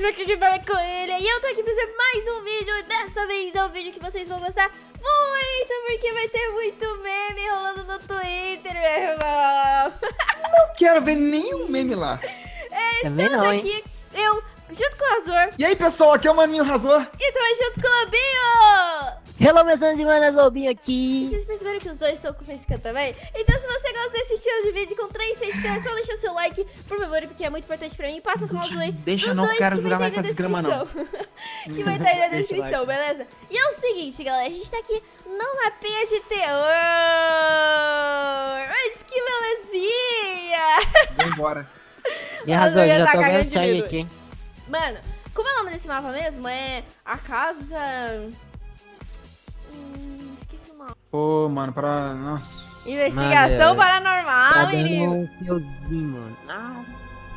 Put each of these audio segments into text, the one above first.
aqui de fala com ele. E eu tô aqui pra fazer mais um vídeo. E dessa vez é um vídeo que vocês vão gostar muito, porque vai ter muito meme rolando no Twitter, meu irmão. Não quero ver nenhum meme lá. Também não, aqui, hein? eu, junto com o Razor. E aí, pessoal, aqui é o Maninho Razor. E também junto com o Lobinho. Hello, meus anos e manas, Lobinho aqui. Vocês perceberam que os dois estão com facecam também? Então se você gosta desse estilo de vídeo com 3 facecam, é só deixar seu like, por favor, porque é muito importante pra mim. Passa no canal do Zoe. Deixa, não quero jogar mais essa desgrama, não. Que vai estar aí na descrição, beleza? E é o seguinte, galera, a gente tá aqui num mapinha de terror. Mas que belezinha! Vambora. E Razor, já tá tô cagando vendo de sangue medo. aqui. Mano, como é o nome desse mapa mesmo? É a casa... esqueci o nome. Pô, mano, para... Nossa. Investigação Tá paranormal, dando menino. um fiozinho, mano. Nossa.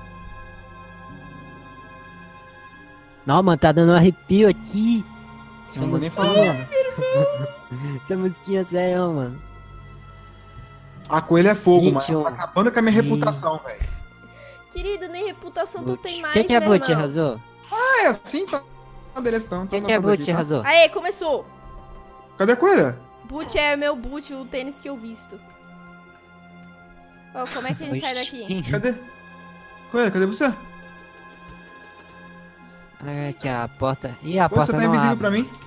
Não, mano, tá dando um arrepio aqui. Eu não vou nem falar musiquinha. nada. Essa musiquinha sério, mano. A coelha é fogo, Gente, mano. Tá acabando com a minha reputação, velho. Querido, nem reputação tu tem mais, O que é meu boot, irmão. Razor? Ah, é assim? Tá, beleza, então. O que é boot, Razor? Aê, começou. Cadê a coelha? Boot é meu boot, o tênis que eu visto. Ó, como é que a gente sai daqui? Cadê? Coelha, cadê você? Aqui a porta. Ih, a Pô, você porta tá não invisível abre. pra mim?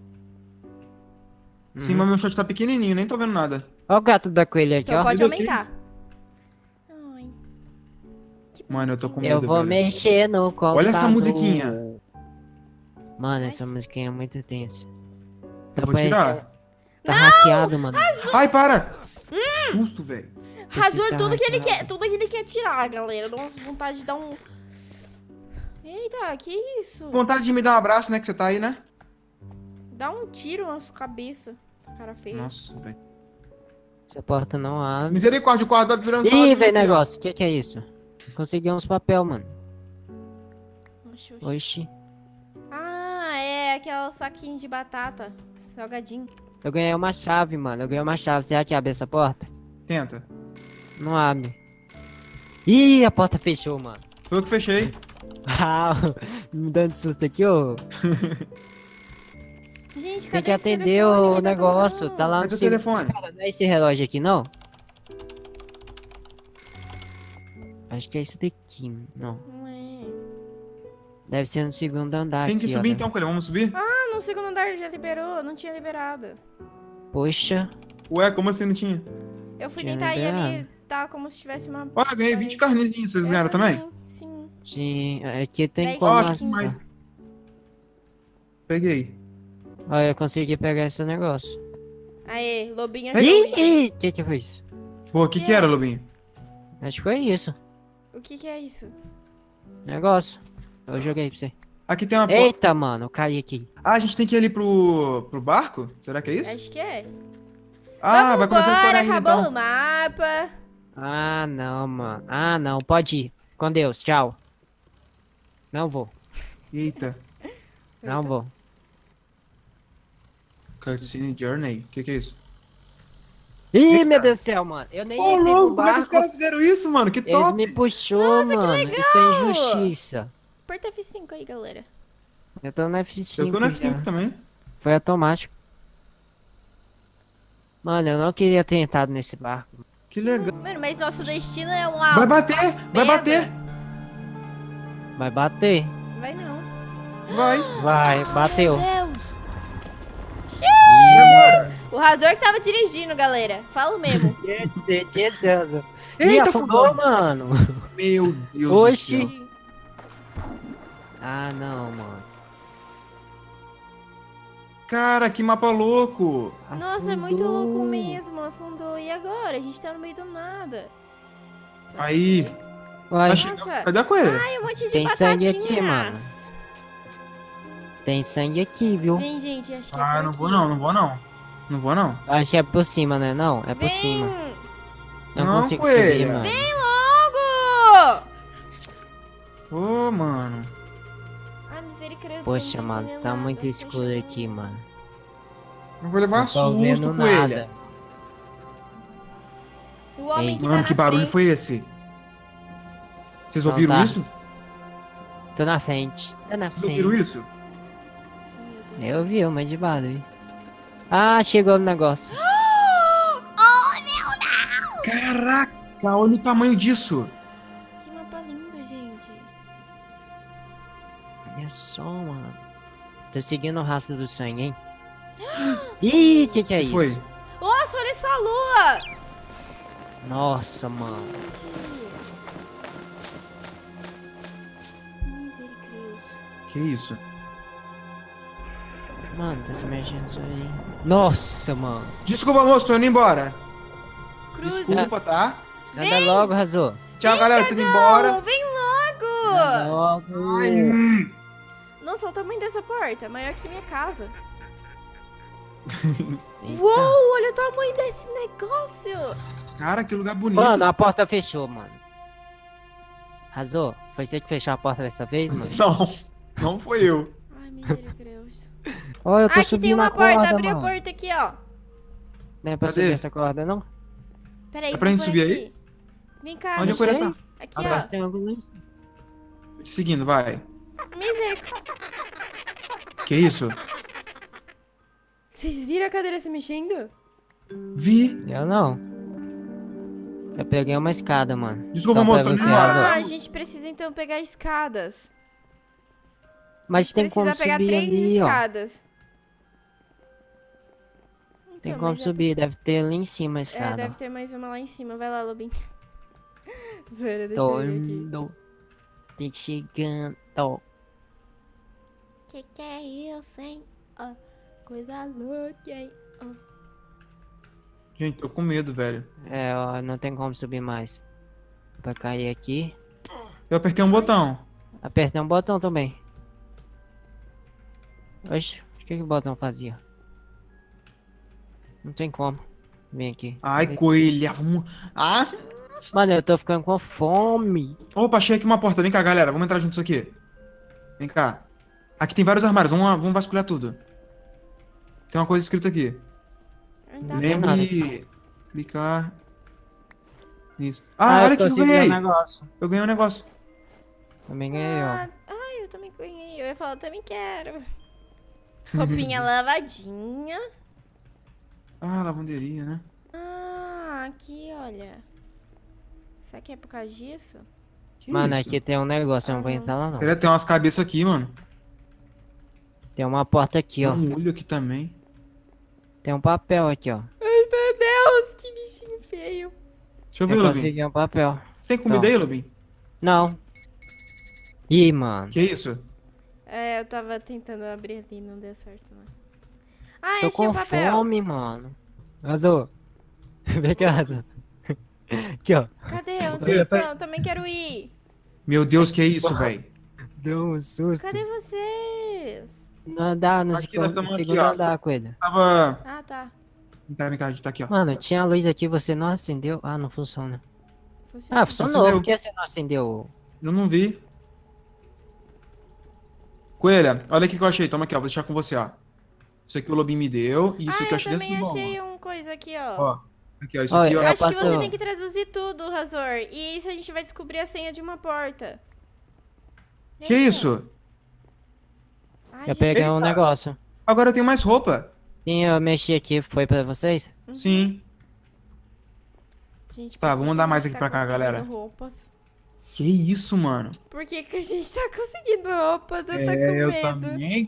Sim, mas meu shot tá pequenininho, nem tô vendo nada. Olha o gato da coelha aqui, Então ó. pode Tudo aqui. aumentar. Ai. Que Mano, eu tô com medo, Eu vou velho. mexer no computador. Olha essa musiquinha. Mano, essa musiquinha é muito tensa. Tá Eu vou tirar. Tá hackeado, mano. Ai, para! Susto, velho. Razor, tá tudo que ele hackeado. quer, tudo que ele quer tirar, galera. Dá uma vontade de dar um... Eita, que isso? Vontade de me dar um abraço, né, que você tá aí, né? Dá um tiro na sua cabeça. Essa cara feia. Nossa, velho. Essa porta não abre. Misericórdia, o quarto tá virando só Ih, assim velho, aqui, ó. negócio. O que é isso? Consegui uns papel, mano. Oxi, oxi. Oxi. Ah, é aquela saquinho de batata. Salgadinho. Eu ganhei uma chave, mano. Eu ganhei uma chave. Será que abre essa porta? Tenta. Não abre. Ih, a porta fechou, mano. Foi eu que fechei. Ah, me dando susto aqui, ô. Gente, Tem cadê que esse atender telefone? o Ele tá negócio. tocando. Tá lá no Cadê o segundo. telefone? Cara, não é esse relógio aqui, não? Acho que é isso daqui. Não. Não é. Deve ser no segundo andar Tem que aqui, subir ó. então, Coelha. Vamos subir? Ah, no segundo andar já liberou. Não tinha liberado. Poxa. Ué, como assim não tinha? Eu fui Tinha tentar ir ali. liberado. Tá como se tivesse uma... Olha, eu ganhei 20 carnezinhos. Vocês Eu ganharam também? Sim. Sim, aqui tem Dez como Ó, Nossa. aqui mais. Peguei. Olha, eu consegui pegar esse negócio. Aê, Lobinho achou. Ih, o que foi isso? Pô, o que era, Lobinho? Acho que foi isso. O que é isso? Negócio. Eu joguei pra você. Aqui tem uma porta. Eita, mano, eu caí aqui. Ah, a gente tem que ir ali pro barco? Será que é isso? Acho que é. Ah, vai começar a Vambora, explorar ainda acabou então. o mapa. Ah, não, mano. Ah, não, pode ir. Com Deus, tchau. Não vou, Eita. não vou. Cutscene Journey. O que é isso? Ih, meu Deus do céu, mano. Eu nem Ô, entrei no louco, como é que os barco. caras fizeram isso, mano? Que Eles top! me puxou, mano. Isso é injustiça. Aperta F5 aí, galera. Eu tô no F5. Eu tô no F5 já. também. Foi automático. Mano, eu não queria ter entrado nesse barco. Que legal. Mano, mas nosso destino é um alvo. Vai bater! Vai bater! Vai bater. Vai não. Vai! Vai, bateu. Meu Deus. E agora? O Razor que tava dirigindo, galera. Falo mesmo. Ih, Eita, afundou, afundou. mano. Meu Deus Oxi. do céu. Ah, não, mano. Cara, que mapa louco! Nossa, é muito Afundou. louco mesmo. Afundou. E agora? A gente tá no meio do nada. Aí. Uai, Achei- Nossa. Cadê a coelha? Ai, um monte de Tem sangue batatinhas. aqui, mano. tem sangue aqui, viu? Vem, gente. Acho que é Ah, por não aqui. vou não, não vou não. Não vou não. Acho que é por cima, né? Não, é por Vem. cima. Não, Não, consigo coelha. subir, mano. Vem logo. Ô, mano. Ai, misericórdia. Poxa, não tô mano, entendendo tá nada. muito Tô escuro chegando. aqui, mano. Eu vou levar Não tô vendo susto, coelha. nada. O homem Ei. que tá Mano, na que barulho frente. foi esse? Vocês Não ouviram tá. isso? Tô na frente. Tá na Vocês viram frente. isso? Sim, eu tô. Eu vi, mas de bala, vi. Ah, chegou no negócio. Oh, meu Deus! Caraca, olha o tamanho disso. Que mapa lindo, gente. Olha só, mano. Tô seguindo o rastro do sangue, hein? Ih, que é Que isso? foi? Nossa, olha essa lua! Nossa, mano. Misericórdia. Que isso? Mano, tá se mexendo isso aí. Nossa, mano. Desculpa, moço, tô indo embora. Cruz. Desculpa, tá? Nada logo, Razô. Tchau, galera, tô indo embora. Vem Nada logo! logo. Ai, Nossa, olha o tamanho dessa porta. Maior que minha casa. Eita. Uou, olha o tamanho desse negócio. Cara, que lugar bonito. Mano, a porta fechou, mano. Razô, foi você que fechou a porta dessa vez, mano? Não, não foi eu. Ai, misericórdia. Ó, eu tô Aqui subindo tem uma a corda, porta. Abri a mano. porta aqui, ó. Não é pra Cadê? subir essa corda, não? Peraí, É pra gente vou subir por aí? aqui. Vem cá. Onde Não a coisa sei. tá? Aqui, Atrás ó. tem algum luz. Te seguindo, vai. Misericórdia. Que isso? Vocês viram a cadeira se mexendo? Vi. Eu não. Eu peguei uma escada, mano. Desculpa, Então, moço, pra tô indo você, embora, Razô. tá? Ah, a gente precisa então pegar escadas. Mas tem como Precisa pegar subir 3 ali, ó. escadas. Tem Então, como mas subir, deve ter ali em cima a É, escada. deve ter mais uma lá em cima. Vai lá, Lobinho. Zoeira, deixa Tô eu ver aqui. indo. Tem chegando. Que é isso, hein? Ó, coisa louca, hein? Ó. Gente, tô com medo, velho. É, ó, não tem como subir mais. Pra cair aqui. Eu apertei um botão. Apertei um botão também. Oxe, o que o botão fazia? Não tem como. Vem aqui. Ai, coelha, vamos... Ah! Mano, eu tô ficando com fome. Opa, achei aqui uma porta. Vem cá, galera. Vamos entrar juntos aqui. Vem cá. Aqui tem vários armários. Vamos vasculhar tudo. Tem uma coisa escrita aqui. Não tá tem nada. Lembre... Clicar... Isso. Ah, olha eu aqui, eu consegui ganhei. um negócio. Eu ganhei um negócio. Também ganhei, ó. Ai, eu também ganhei. Eu ia falar, eu também quero. Roupinha lavadinha. Ah, lavanderia, né? Ah, aqui, olha. Será que é por causa disso? Que Mano, isso? aqui tem um negócio, eu não vou Aham. entrar lá não. Queria ter umas cabeças aqui, mano. Tem uma porta aqui, Tem ó. um olho aqui também. Tem um papel aqui, ó. Ai, meu Deus, que bichinho feio. Deixa eu ver, Eu Lobin. consegui um papel. Tem comida Então. aí, Lobin? Não. Ih, mano. Que isso? É, eu tava tentando abrir ali, não deu certo, não. Ah, Tô achei com o papel. fome, mano. Azul. Vem cá, Azul. Aqui, ó. Cadê? Onde vocês estão? Eu também quero ir. Meu Deus, que é isso, velho? Deu um susto. Cadê vocês? No andar, no Aqui, nós tamo aqui, segundo ó. andar, coelho. Tava... Ah, tá. Vem cá, a gente tá aqui, ó. Mano, tinha luz aqui, você não acendeu? Ah, não funciona. Funciona. Ah, funcionou. Acendeu. Por que você não acendeu? Eu não vi. Coelha, olha aqui que eu achei. Toma aqui, ó. Vou deixar com você, ó. Isso aqui o Lobinho me deu. E isso aqui eu eu achei dentro também do baú. achei um coisa aqui, ó. Ó. Aqui, ó. Isso Olha, aqui, ó. eu Acho que passou. você tem que traduzir tudo, Razor. E isso a gente vai descobrir a senha de uma porta. Que Vem, isso? Ai, Eu gente. peguei um Eita. negócio. Agora eu tenho mais roupa. Sim, eu mexi aqui, foi pra vocês? Sim. Gente, Tá, por que vamos que dar a mais gente aqui pra cá, conseguindo galera. Roupas? Que isso, mano? Por que, que a gente tá conseguindo roupas? Eu tô com Eu medo. também.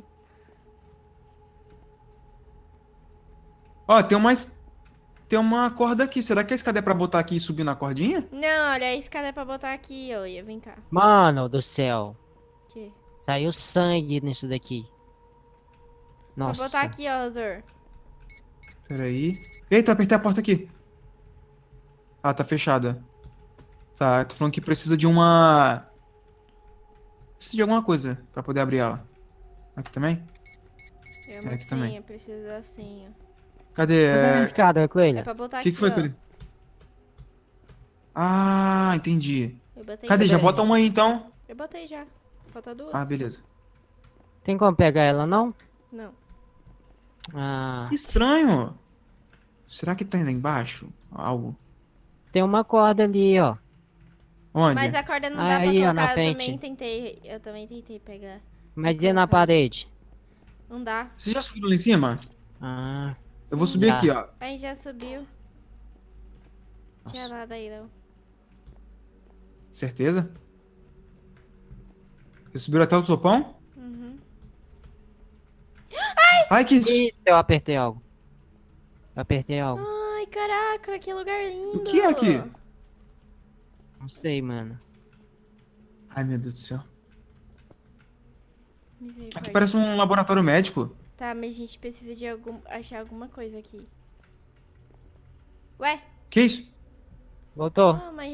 Ó, tem uma corda aqui. Será que a escada é pra botar aqui e subir na cordinha? Não, olha, a escada é pra botar aqui, ó. Vem cá. Mano do céu. Aqui. Saiu sangue nisso daqui. Pra Nossa. botar aqui, ó, Razor. Peraí. Eita, apertei a porta aqui. Ah, tá fechada. Tá, tô falando que precisa de uma... Precisa de alguma coisa pra poder abrir ela. Aqui também? É uma aqui senha, também. precisa da senha. Cadê? Cadê a escada, É coelho? pra botar O aqui, que foi, ó. Curi? Ah, entendi. Eu botei Cadê? Já Cadê? bota uma aí, então. Eu botei já. Falta duas? Ah, beleza. Tem como pegar ela, não? Não. Ah, Estranho. Será que tá aí lá embaixo? Algo. tem uma corda ali, ó. Onde? Mas a corda não dá pra Aí, ó, colocar, na frente. eu também tentei pegar. Mas e na parede? Não dá. Você já subiu lá em cima? Ah, Eu vou subir Já. aqui, ó. Aí já subiu. Tinha nada aí, não. Certeza? Vocês subiram até o topão? Uhum. Ai, que isso? Ih, eu apertei algo. Eu apertei algo. Ai, caraca, que lugar lindo. O que é aqui? Não sei, mano. Ai, meu Deus do céu. Misericórdia. Aqui parece um laboratório médico. Tá, mas a gente precisa de achar alguma coisa aqui. Ué? Que isso? Voltou? Ah, mas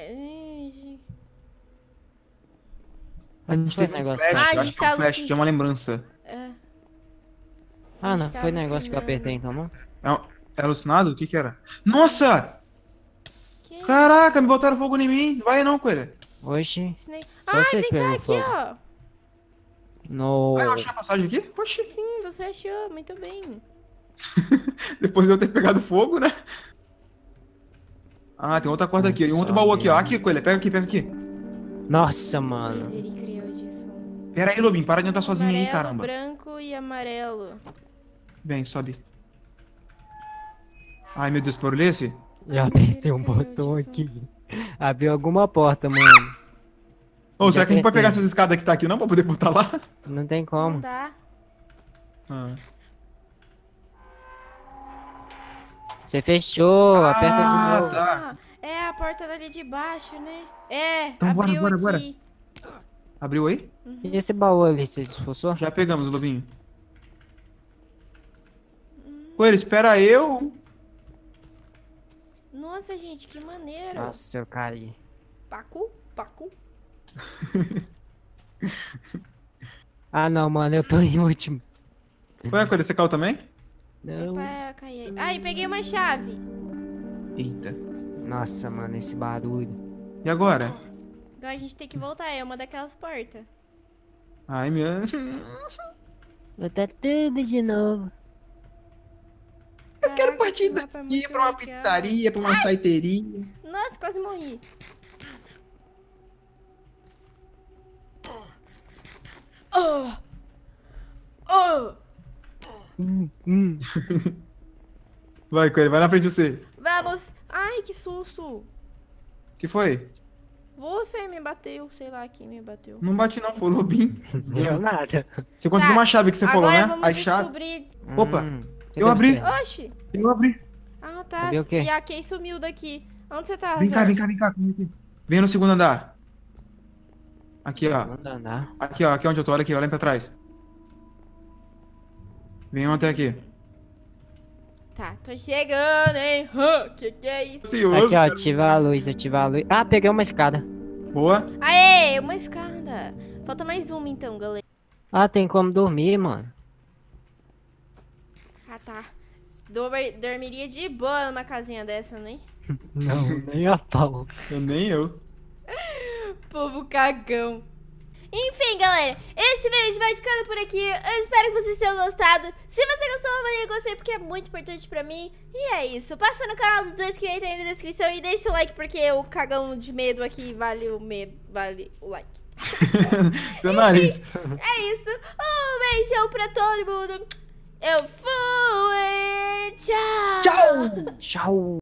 A gente Foi teve um negócio, flash. tá? Ah, a Eu acho gente que é um tá flash, alucinando. que é uma lembrança. É. Ah, não. gente tá Foi negócio que eu alucinando. apertei então, não? É alucinado? O que que era? Nossa! Que? Caraca, me botaram fogo em mim. Vai não, coelho. Oxi. Snake. Só Ai, você vem cá, pegou aqui, fogo. ó. No. Ah, eu achei a passagem aqui? Oxi. Sim, você achou. Muito bem. Depois de eu ter pegado fogo, né? Ah, tem outra corda aqui. E um outro Nossa, baú aqui, ó. meu. Aqui, coelho. Pega aqui, pega aqui. Nossa, mano. Misericórdia. Pera aí, Lobinho. Para de andar sozinho aí, Amarelo, caramba. branco e amarelo. Vem, sobe. Ai, meu Deus, que barulho é esse? Eu apertei um Misericórdia, botão isso. aqui. Abriu alguma porta, mano. Ô, será que a gente pode apertei. pegar essas escadas que tá aqui não pra poder botar lá? Não tem Não como. dá. Ah. Você fechou, aperta de novo. Tá. Ah, é a porta dali de baixo, né? É, Então bora, abriu bora, bora. aqui. Abriu aí? E esse baú ali, você esforçou? Já pegamos, Lobinho. Coelho, espera eu. Nossa, gente, que maneiro. Nossa, eu caí. Pacu, pacu. Ah, não, mano, eu tô em último. Ué, Coelho, você caiu também? Não. Epa, eu caí. Ai, peguei uma chave. Eita. Nossa, mano, esse barulho. E agora? Agora a gente tem que voltar, é uma daquelas portas. Ai, meu... Botar tudo de novo. Eu quero Caraca, partir esse mapa é daqui muito pra uma legal. pizzaria, pra uma saiteria. Nossa, quase morri. Oh! Oh! Vai, Coelho, vai na frente de você. Vamos! Ai, que susto! O que foi? Você me bateu, sei lá quem me bateu. Não bate não, foi o Lobinho. Deu nada. Você conseguiu Tá, uma chave que você falou, agora né? vamos A chave. descobrir. Opa, cadê eu abri. você? Oxi! Eu abri. Ah, tá. Cadê o quê? E a Kay sumiu daqui. Onde você tá, Vem cá, Hazard? vem cá, vem cá. Vem aqui. Vem no segundo andar. Aqui, ó. Segundo andar. Aqui, ó. Aqui onde eu tô. Olha aqui, olha pra trás. Venham até aqui. Tá, tô chegando, hein? Que é isso? Aqui, ó, ativa a luz, ativa a luz. Ah, peguei uma escada. Boa. Aê, uma escada. Falta mais uma então, galera. Ah, tem como dormir, mano. Ah, tá. Dormiria de boa numa casinha dessa, né? Não, nem a pau. Nem eu. Povo cagão. Enfim, galera, esse vídeo vai ficando por aqui. Eu espero que vocês tenham gostado. Se você gostou, avalie o gostei, porque é muito importante pra mim. E é isso. Passa no canal dos dois que vai ter aí na descrição e deixa o like, porque o cagão de medo aqui vale o like. Seu nariz. É isso. Um beijão pra todo mundo. Eu fui. Tchau. Tchau. Tchau.